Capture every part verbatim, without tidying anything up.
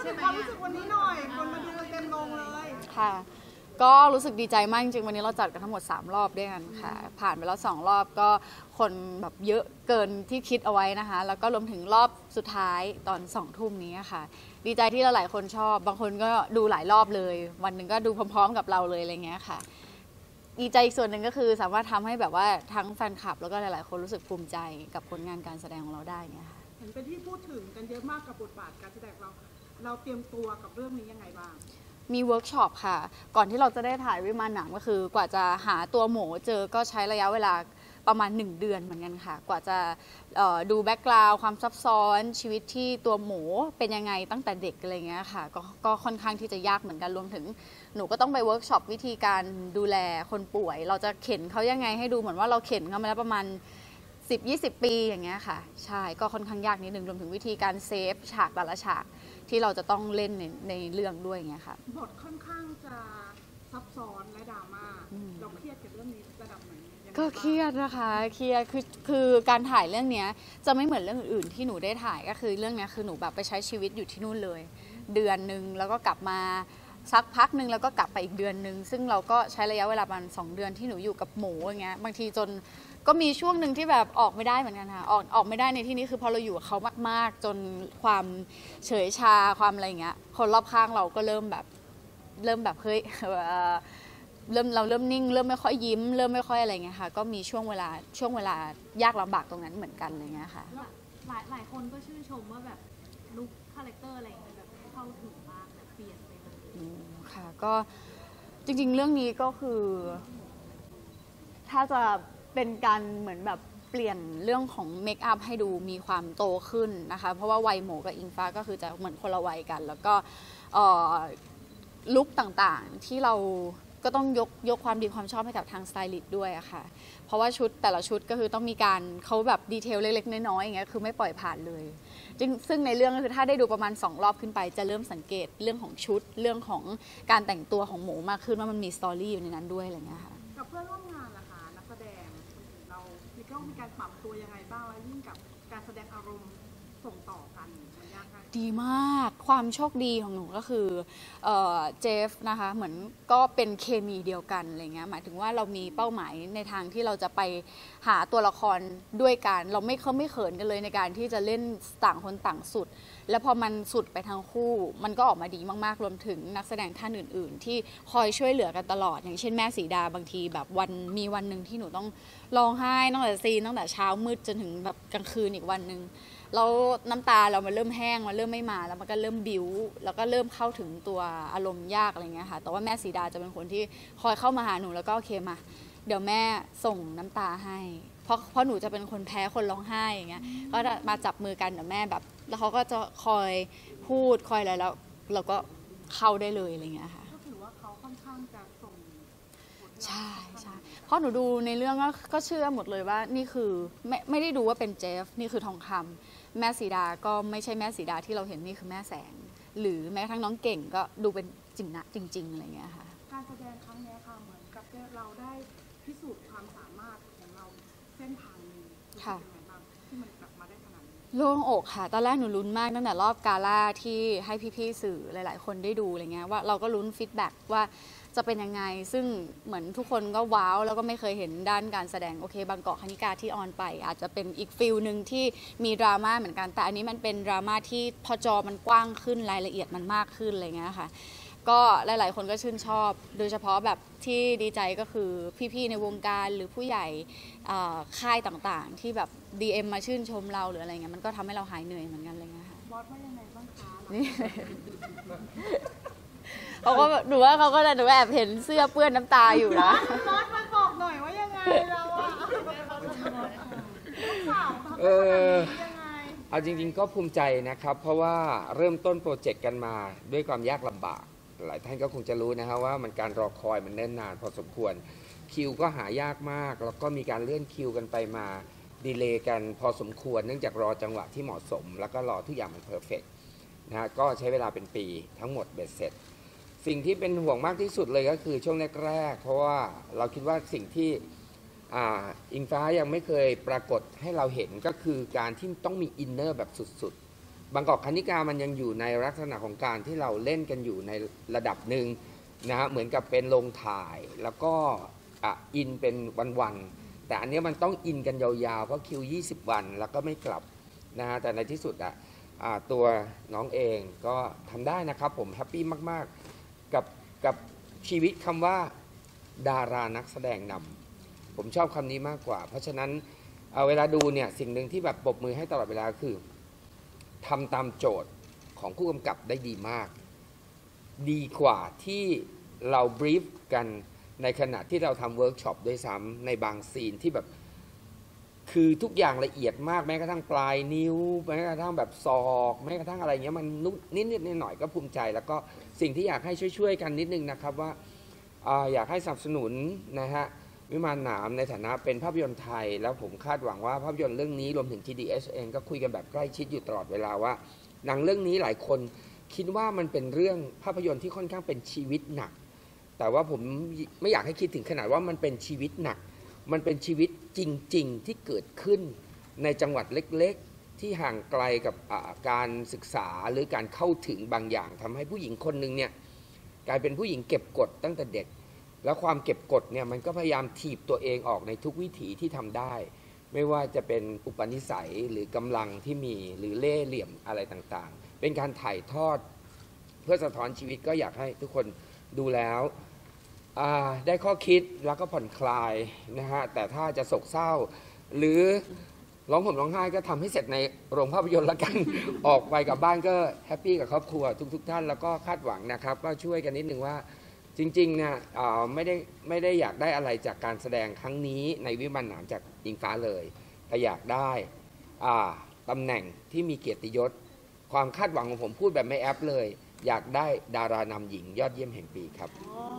ดถึงความรู้สึกวันนี้หน่อยคนมาดูเต็มโรงเลยค่ะก็รู้สึกดีใจมากจริงๆวันนี้เราจัดกันทั้งหมดสามรอบด้วยกันค่ะผ่านไปแล้วสองรอบก็คนแบบเยอะเกินที่คิดเอาไว้นะคะแล้วก็รวมถึงรอบสุดท้ายตอนสองทุ่มนี้ค่ะดีใจที่หลายคนชอบบางคนก็ดูหลายรอบเลยวันหนึ่งก็ดูพร้อมๆกับเราเลยอะไรเงี้ยค่ะดีใจอีกส่วนหนึ่งก็คือสามารถทำให้แบบว่าทั้งแฟนคลับแล้วก็หลายๆคนรู้สึกภูมิใจกับผลงานการแสดงของเราได้เนี่ยค่ะเห็นเป็นที่พูดถึงกันเยอะมากกับบทบาทการแสดงเราเราเตรียมตัวกับเรื่องนี้ยังไงบ้างมีเวิร์กช็อปค่ะก่อนที่เราจะได้ถ่ายวิมานหนังก็คือกว่าจะหาตัวหมูเจอก็ใช้ระยะเวลาประมาณหนึ่งเดือนเหมือนกันค่ะกว่าจะดูแบ็กกราวด์ความซับซ้อนชีวิตที่ตัวหมูเป็นยังไงตั้งแต่เด็กอะไรเงี้ยค่ะกก็ค่อนข้างที่จะยากเหมือนกันรวมถึงหนูก็ต้องไปเวิร์กช็อปวิธีการดูแลคนป่วยเราจะเข็นเขายังไงให้ดูเหมือนว่าเราเข็นเขามาแล้วประมาณสิบ ยี่สิบ ปีอย่างเงี้ยค่ะใช่ก็ค่อนข้างยากนิดนึงรวมถึงวิธีการเซฟฉากแต่ละฉากที่เราจะต้องเล่นในในเรื่องด้วยอย่างเงี้ยค่ะบทค่อนข้างจะซับซ้อนและดราม่าเราเครียดกับเรื่องนี้ระดับไหนก็เครียดนะคะเครียดคือคือการถ่ายเรื่องนี้จะไม่เหมือนเรื่องอื่นๆที่หนูได้ถ่ายก็คือเรื่องนี้คือหนูแบบไปใช้ชีวิตอยู่ที่นู่นเลยเดือนหนึ่งแล้วก็กลับมาสักพักหนึ่งแล้วก็กลับไปอีกเดือนหนึ่งซึ่งเราก็ใช้ระยะเวลาประมาณสองเดือนที่หนูอยู่กับหมูอย่างเงี้ยบางทีจนก็มีช่วงหนึ่งที่แบบออกไม่ได้เหมือนกันค่ะออกออกไม่ได้ในที่นี้คือพอเราอยู่กับเขามากๆจนความเฉยชาความอะไรเงี้ยคนรอบข้างเราก็เริ่มแบบเริ่มแบบเฮ้ยเริ่มเราเริ่มนิ่งเริ่มไม่ค่อยยิ้มเริ่มไม่ค่อยอะไรเงี้ยค่ะก็มีช่วงเวลาช่วงเวลายากลำบากตรงนั้นเหมือนกันอะไรเงี้ยค่ะหลายหลายคนก็ชื่นชมว่าแบบลุคคาแรคเตอร์อะไรอย่างเงี้ยแบบเข้าถึงมากแบบเปลี่ยนไปเลยค่ะก็จริงๆเรื่องนี้ก็คือถ้าจะเป็นการเหมือนแบบเปลี่ยนเรื่องของเมคอัพให้ดูมีความโตขึ้นนะคะเพราะว่าวัยหมูกับอิงฟ้าก็คือจะเหมือนคนละวัยกันแล้วก็ลุคต่างๆที่เราก็ต้องยกยกความดีความชอบให้กับทางสไตลิสต์ด้วยอะค่ะเพราะว่าชุดแต่ละชุดก็คือต้องมีการเขาแบบดีเทลเล็กๆน้อยๆอย่างเงี้ยคือไม่ปล่อยผ่านเลยจึงซึ่งในเรื่องก็คือถ้าได้ดูประมาณสองรอบขึ้นไปจะเริ่มสังเกตเรื่องของชุดเรื่องของการแต่งตัวของหมูมากขึ้นว่ามันมีสตอรี่อยู่ในนั้นด้วยอะไรเงี้ยค่ะกับเพื่อนร่วมงานล่ะคะนักแสดงเรามีต้องมีการปรับตัวยังไงบ้างแล้วยิ่งกับการแสดงอารมณ์ส่งต่อกันมันยากไหมดีมากความโชคดีของหนูก็คือเจฟนะคะเหมือนก็เป็นเคมีเดียวกันอะไรเงี้ยหมายถึงว่าเรามีเป้าหมายในทางที่เราจะไปหาตัวละครด้วยกันเราไม่เขาไม่เขินกันเลยในการที่จะเล่นต่างคนต่างสุดแล้วพอมันสุดไปทั้งคู่มันก็ออกมาดีมากๆรวมถึงนักแสดงท่านอื่นๆที่คอยช่วยเหลือกันตลอดอย่างเช่นแม่สีดาบางทีแบบวันมีวันหนึ่งที่หนูต้องร้องไห้ตั้งแต่ซีนตั้งแต่เช้ามืดจนถึงแบบกลางคืนอีกวันหนึ่งแล้วน้ำตาเรามันเริ่มแห้งมันเริ่มไม่มาแล้วมันก็เริ่มบิ้วแล้วก็เริ่มเข้าถึงตัวอารมณ์ยากอะไรเงี้ยค่ะแต่ว่าแม่สีดาจะเป็นคนที่คอยเข้ามาหาหนูแล้วก็โอเคมาเดี๋ยวแม่ส่งน้ำตาให้เพราะเพราะหนูจะเป็นคนแพ้คนร้องไห้อย่างเงี้ยก็มาจับมือกันเดี๋ยวแม่แบบแล้วเขาก็จะคอยพูดคอยอะไรแล้วเราก็เข้าได้เลยอะไรเงี้ยค่ะก็ถือว่าเขาค่อนข้างจะส่งใช่ใช่เพราะหนูดูในเรื่องก็ก็เชื่อหมดเลยว่านี่คือไม่ไม่ได้ดูว่าเป็นเจฟนี่คือทองคำแม่สีดาก็ไม่ใช่แม่สีดาที่เราเห็นนี่คือแม่แสงหรือแม้กระทั่งน้องเก่งก็ดูเป็นจริงนะจริงๆอะไรเงี้ยค่ะการแสดงครั้งนี้ค่ะเหมือนกับเราได้พิสูจน์ความสามารถของเราเส้นทางนี้ค่ะที่มันกลับมาได้ขนาดนี้โล่งอกค่ะตอนแรกหนูลุ้นมากตั้งแต่รอบกาล่าที่ให้พี่ๆสื่อหลายๆคนได้ดูอะไรเงี้ยว่าเราก็ลุ้นฟีดแบ็กว่าจะเป็นยังไงซึ่งเหมือนทุกคนก็ว้าวแล้วก็ไม่เคยเห็นด้านการแสดงโอเคบางกอกคณิกาที่ออนไปอาจจะเป็นอีกฟิลหนึ่งที่มีดราม่าเหมือนกันแต่อันนี้มันเป็นดราม่าที่พอจอมันกว้างขึ้นรายละเอียดมันมากขึ้นอะไรเงี้ยค่ะก็หลายๆคนก็ชื่นชอบโดยเฉพาะแบบที่ดีใจก็คือพี่ๆในวงการหรือผู้ใหญ่ค่ายต่างๆที่แบบ ดี เอ็ม มาชื่นชมเราหรืออะไรเงี้ยมันก็ทำให้เราหายเหนื่อยเหมือนกันอะไรเงี้ยค่ะบอสว่ายังไงบ้างคะนี่เขาก็หนูว่าเขาก็จะหนูแอบเห็นเสื้อเปื้อนน้ำตาอยู่นะบอสมาบอกหน่อยว่ายังไงเราอะเออเอาจริงๆก็ภูมิใจนะครับเพราะว่าเริ่มต้นโปรเจกต์กันมาด้วยความยากลำบากหลายท่านก็คงจะรู้นะครับว่ามันการรอคอยมันเนิ่นนานพอสมควรคิวก็หายากมากแล้วก็มีการเลื่อนคิวกันไปมาดีเลย์กันพอสมควรเนื่องจากรอจังหวะที่เหมาะสมแล้วก็รอทุกอย่างมันเพอร์เฟกต์นะฮะก็ใช้เวลาเป็นปีทั้งหมดเบ็ดเสร็จสิ่งที่เป็นห่วงมากที่สุดเลยก็คือช่วงแรกๆเพราะว่าเราคิดว่าสิ่งที่อิงฟ้ายังไม่เคยปรากฏให้เราเห็นก็คือการที่ต้องมีอินเนอร์แบบสุดๆบางกอกคณิกามันยังอยู่ในลักษณะของการที่เราเล่นกันอยู่ในระดับหนึ่งนะฮะเหมือนกับเป็นโรงถ่ายแล้วก็อ่ะอินเป็นวันๆแต่อันนี้มันต้องอินกันยาวๆเพราะคิวยี่สิบวันแล้วก็ไม่กลับนะฮะแต่ในที่สุดอ่ะอ่ะตัวน้องเองก็ทำได้นะครับผมแฮปปี้มากๆกับกับชีวิตคำว่าดารานักแสดงนำผมชอบคำนี้มากกว่าเพราะฉะนั้นเอาเวลาดูเนี่ยสิ่งหนึ่งที่แบบปรบมือให้ตลอดเวลาคือทำตามโจทย์ของผู้กำกับได้ดีมากดีกว่าที่เราบรีฟกันในขณะที่เราทำเวิร์กช็อปด้วยซ้ำในบางซีนที่แบบคือทุกอย่างละเอียดมากแม้กระทั่งปลายนิ้วแม้กระทั่งแบบศอกแม้กระทั่งอะไรเงี้ยมันนิดนิดหน่อยๆก็ภูมิใจแล้วก็สิ่งที่อยากให้ช่วยๆกันนิดนึงนะครับว่าอยากให้สนับสนุนนะฮะวิมานหนามในฐานะเป็นภาพยนตร์ไทยแล้วผมคาดหวังว่าภาพยนตร์เรื่องนี้รวมถึง จี ดี เอส เองก็คุยกันแบบใกล้ชิดอยู่ตลอดเวลาว่าหนังเรื่องนี้หลายคนคิดว่ามันเป็นเรื่องภาพยนตร์ที่ค่อนข้างเป็นชีวิตหนักแต่ว่าผมไม่อยากให้คิดถึงขนาดว่ามันเป็นชีวิตหนักมันเป็นชีวิตจริงๆที่เกิดขึ้นในจังหวัดเล็กๆที่ห่างไกลกับการศึกษาหรือการเข้าถึงบางอย่างทำให้ผู้หญิงคนหนึ่งเนี่ยกลายเป็นผู้หญิงเก็บกดตั้งแต่เด็กแล้วความเก็บกดเนี่ยมันก็พยายามถีบตัวเองออกในทุกวิถีที่ทำได้ไม่ว่าจะเป็นอุปนิสัยหรือกำลังที่มีหรือเล่ห์เหลี่ยมอะไรต่างๆเป็นการถ่ายทอดเพื่อสะท้อนชีวิตก็อยากให้ทุกคนดูแล้วได้ข้อคิดแล้วก็ผ่อนคลายนะฮะแต่ถ้าจะโศกเศร้าหรือร้องห่มร้องไห้ก็ทำให้เสร็จในโรงภาพยนตร์ละกัน ออกไปกับบ้านก็แฮปปี้กับครอบครัวทุกๆท่านแล้วก็คาดหวังนะครับก็ช่วยกันนิดนึงว่าจริงๆเนี่ยไม่ได้ไม่ได้อยากได้อะไรจากการแสดงครั้งนี้ในวิมานหนามจากอิงฟ้าเลยแต่อยากได้ตำแหน่งที่มีเกียรติยศความคาดหวังของผมพูดแบบไม่แอปเลยอยากได้ดารานำหญิงยอดเยี่ยมแห่งปีครับ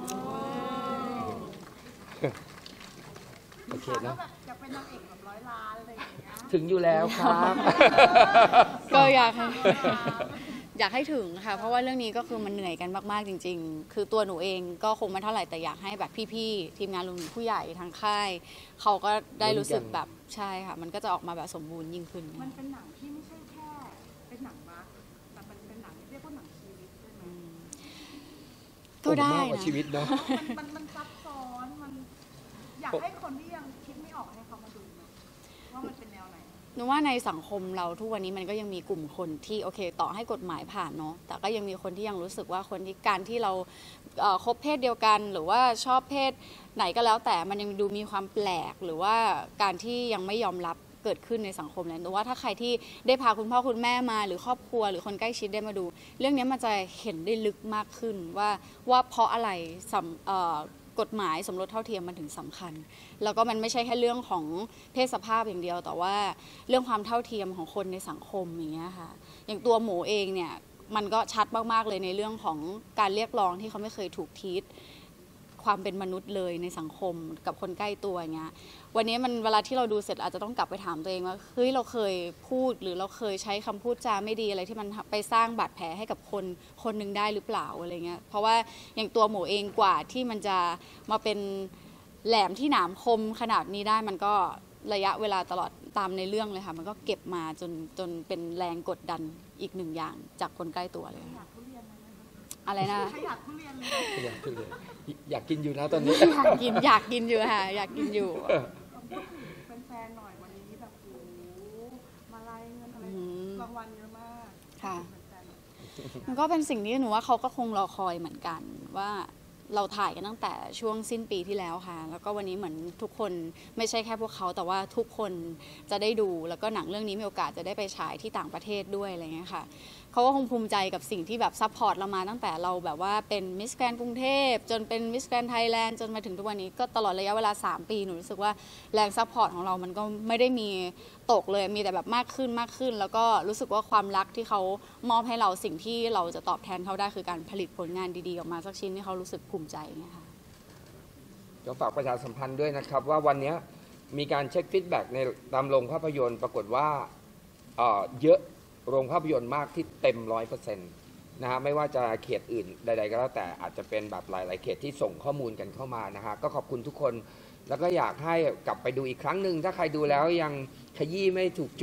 โอเคนะอยากเป็นนางเอกแบบร้อยล้านอะไรอย่างเงี้ยถึงอยู่แล้วครับก็อยากให้อยากให้ถึงค่ะเพราะว่าเรื่องนี้ก็คือมันเหนื่อยกันมากๆจริงๆคือตัวหนูเองก็คงไม่เท่าไหร่แต่อยากให้แบบพี่ๆทีมงานรวมถึงผู้ใหญ่ทางค่ายเขาก็ได้รู้สึกแบบใช่ค่ะมันก็จะออกมาแบบสมบูรณ์ยิ่งขึ้นมันเป็นหนังที่ไม่ใช่แค่เป็นหนังรักแต่มันเป็นหนังที่เรียกว่าหนังชีวิตใช่ไหมก็ได้นะชีวิตเนาะมันมันซับซ้อนมันอยากให้คนที่ยังคิดไม่ออกให้เขามาดูว่ามันเป็นแนวไหนหนูว่าในสังคมเราทุกวันนี้มันก็ยังมีกลุ่มคนที่โอเคต่อให้กฎหมายผ่านเนาะแต่ก็ยังมีคนที่ยังรู้สึกว่าคนที่การที่เราคบเพศเดียวกันหรือว่าชอบเพศไหนก็แล้วแต่มันยังดูมีความแปลกหรือว่าการที่ยังไม่ยอมรับเกิดขึ้นในสังคมเลยหนูว่าถ้าใครที่ได้พาคุณพ่อคุณแม่มาหรือครอบครัวหรือคนใกล้ชิดได้มาดูเรื่องนี้มันจะเห็นได้ลึกมากขึ้นว่าว่าเพราะอะไรกฎหมายสมรสเท่าเทียมมันถึงสำคัญแล้วก็มันไม่ใช่แค่เรื่องของเพศสภาพอย่างเดียวแต่ว่าเรื่องความเท่าเทียมของคนในสังคมอย่างเงี้ยค่ะอย่างตัวหมูเองเนี่ยมันก็ชัดมากๆเลยในเรื่องของการเรียกร้องที่เขาไม่เคยถูกทีตความเป็นมนุษย์เลยในสังคมกับคนใกล้ตัวเงี้ยวันนี้มันเวลาที่เราดูเสร็จอาจจะต้องกลับไปถามตัวเองว่าเฮ้ยเราเคยพูดหรือเราเคยใช้คำพูดจาไม่ดีอะไรที่มันไปสร้างบาดแผลให้กับคนคนหนึ่งได้หรือเปล่าอะไรเงี้ยเพราะว่าอย่างตัวหมูเองกว่าที่มันจะมาเป็นแหลมที่หนามคมขนาดนี้ได้มันก็ระยะเวลาตลอดตามในเรื่องเลยค่ะมันก็เก็บมาจนจนเป็นแรงกดดันอีกหนึ่งอย่างจากคนใกล้ตัวเลยอะไรนะอยากทุเรียนเลยอยากทุเรียนอยากกินอยู่นะตอนนี้อยากกินอยากกินอยู่ค่ะอยากกินอยู่เป็นแฟนหน่อยวันนี้แบบโอ้มาไล่เงินอะไรรางวัลเยอะมากค่ะมันก็เป็นสิ่งที่หนูว่าเขาก็คงรอคอยเหมือนกันว่าเราถ่ายกันตั้งแต่ช่วงสิ้นปีที่แล้วค่ะแล้วก็วันนี้เหมือนทุกคนไม่ใช่แค่พวกเขาแต่ว่าทุกคนจะได้ดูแล้วก็หนังเรื่องนี้มีโอกาสจะได้ไปฉายที่ต่างประเทศด้วยอะไรเงี้ยค่ะเขาก็คงภูมิใจกับสิ่งที่แบบซัพพอร์ตเรามาตั้งแต่เราแบบว่าเป็นมิสแกรนด์กรุงเทพจนเป็นมิสแกรนด์ไทยแลนด์จนมาถึงทุกวันนี้ก็ตลอดระยะเวลาสามปีหนูรู้สึกว่าแรงซัพพอร์ตของเรามันก็ไม่ได้มีตกเลยมีแต่แบบมากขึ้นมากขึ้นแล้วก็รู้สึกว่าความรักที่เขามอบให้เราสิ่งที่เราจะตอบแทนเขาได้คือการผลิตผลงานดีๆออกมาสักชิ้นที่เขารู้สึกภูมิใจเนี่ยค่ะก็ฝากประชาสัมพันธ์ด้วยนะครับว่าวันนี้มีการเช็คฟีดแบ็กในตามโรงภาพยนตร์ปรากฏว่าเยอะโรงภาพยนตร์มากที่เต็มร้อยเปอร์เซ็นต์นะฮะไม่ว่าจะเขตอื่นใดๆก็แล้วแต่อาจจะเป็นแบบหลายๆเขตที่ส่งข้อมูลกันเข้ามานะฮะก็ขอบคุณทุกคนแล้วก็อยากให้กลับไปดูอีกครั้งหนึ่งถ้าใครดูแล้วยังขยี้ไม่ถูกจุด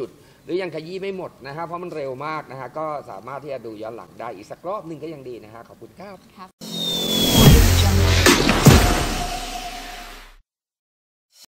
รือยังขยี้ไม่หมดนะฮะเพราะมันเร็วมากนะฮะก็สามารถที่จะดูย้อนหลังได้อีกสักรอบหนึ่งก็ยังดีนะฮะขอบคุณครับ